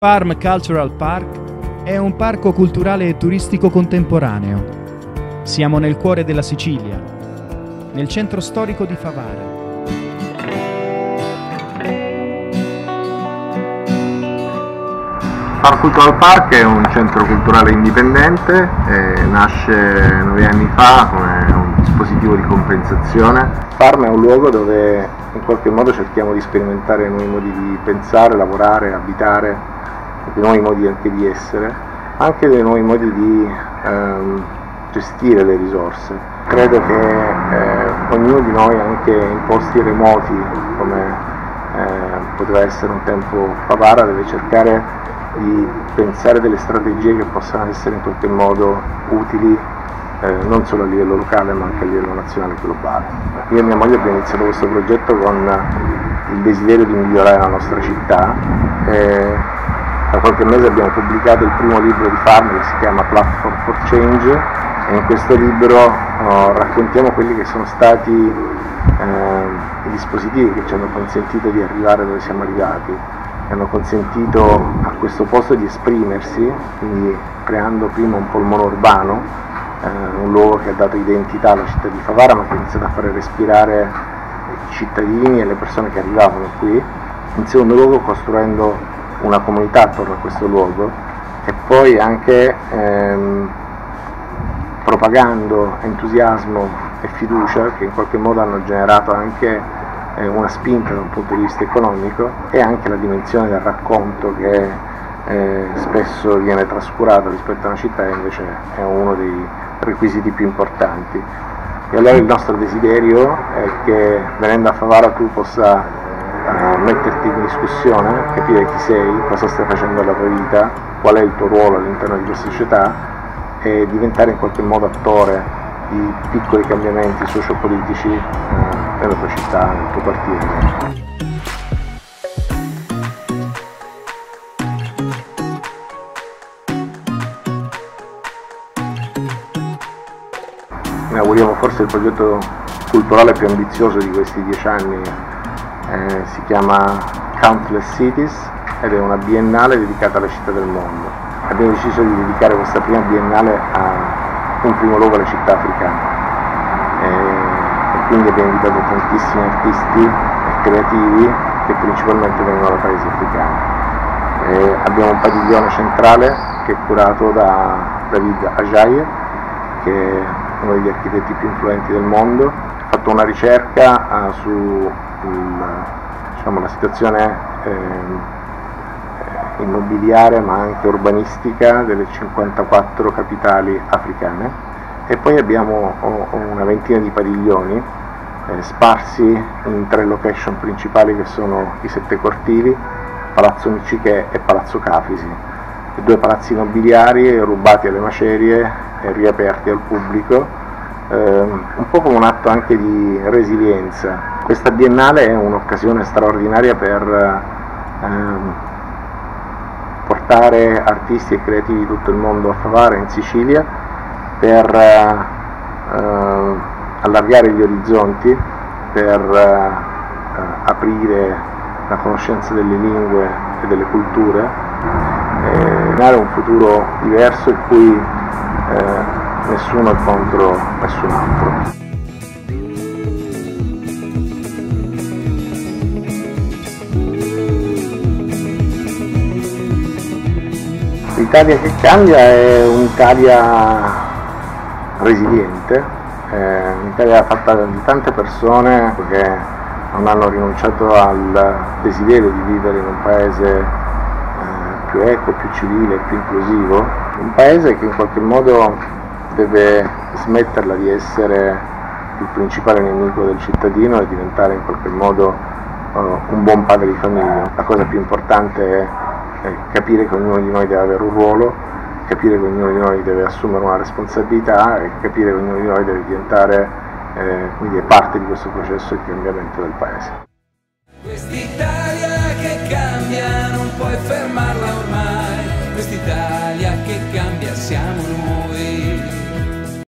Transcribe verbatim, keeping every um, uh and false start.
Farm Cultural Park è un parco culturale e turistico contemporaneo. Siamo nel cuore della Sicilia, nel centro storico di Favara. Farm Cultural Park è un centro culturale indipendente, eh, nasce nove anni fa come un dispositivo di compensazione. Farm è un luogo dove in qualche modo cerchiamo di sperimentare nuovi modi di pensare, lavorare, abitare, dei nuovi modi anche di essere, anche dei nuovi modi di ehm, gestire le risorse. Credo che eh, ognuno di noi, anche in posti remoti come eh, poteva essere un tempo Favara, deve cercare di pensare delle strategie che possano essere in qualche modo utili eh, non solo a livello locale ma anche a livello nazionale e globale. Io e mia moglie abbiamo iniziato questo progetto con il desiderio di migliorare la nostra città. E da qualche mese abbiamo pubblicato il primo libro di Farm che si chiama Platform for Change, e in questo libro oh, raccontiamo quelli che sono stati eh, i dispositivi che ci hanno consentito di arrivare dove siamo arrivati, che hanno consentito a questo posto di esprimersi, quindi creando prima un polmone urbano, eh, un luogo che ha dato identità alla città di Favara, ma che ha iniziato a fare respirare i cittadini e le persone che arrivavano qui. In secondo luogo costruendo una comunità attorno a questo luogo, e poi anche ehm, propagando entusiasmo e fiducia che in qualche modo hanno generato anche una spinta da un punto di vista economico, e anche la dimensione del racconto che eh, spesso viene trascurata rispetto a una città e invece è uno dei requisiti più importanti. E allora il nostro desiderio è che venendo a Favara tu possa eh, metterti in discussione, capire chi sei, cosa stai facendo della tua vita, qual è il tuo ruolo all'interno di questa società, e diventare in qualche modo attore di piccoli cambiamenti sociopolitici eh, nella tua città, nel tuo quartiere. Ne auguriamo forse il progetto culturale più ambizioso di questi dieci anni, eh, si chiama Countless Cities ed è una biennale dedicata alle città del mondo. Abbiamo deciso di dedicare questa prima biennale a in primo luogo alle città africane, e, e quindi abbiamo invitato tantissimi artisti e creativi che principalmente vengono da paesi africani. E abbiamo un padiglione centrale che è curato da David Ajaye, che è uno degli architetti più influenti del mondo. Ha fatto una ricerca uh, su il, diciamo, la situazione eh, immobiliare ma anche urbanistica delle cinquantaquattro capitali africane, e poi abbiamo una ventina di padiglioni eh, sparsi in tre location principali che sono i Sette Cortili, Palazzo Micichè e Palazzo Cafisi, due palazzi nobiliari rubati alle macerie e riaperti al pubblico, eh, un po' come un atto anche di resilienza. Questa biennale è un'occasione straordinaria per ehm, portare artisti e creativi di tutto il mondo a Favara, in Sicilia, per eh, allargare gli orizzonti, per eh, aprire la conoscenza delle lingue e delle culture, e creare un futuro diverso in cui eh, nessuno è contro nessun altro. L'Italia che cambia è un'Italia resiliente, è un'Italia fatta di tante persone che non hanno rinunciato al desiderio di vivere in un paese eh, più equo, più civile, più inclusivo, un paese che in qualche modo deve smetterla di essere il principale nemico del cittadino e diventare in qualche modo uh, un buon padre di famiglia. La cosa più importante è capire che ognuno di noi deve avere un ruolo, capire che ognuno di noi deve assumere una responsabilità e capire che ognuno di noi deve diventare eh, quindi parte di questo processo di cambiamento del Paese. Quest'Italia che cambia non puoi fermarla.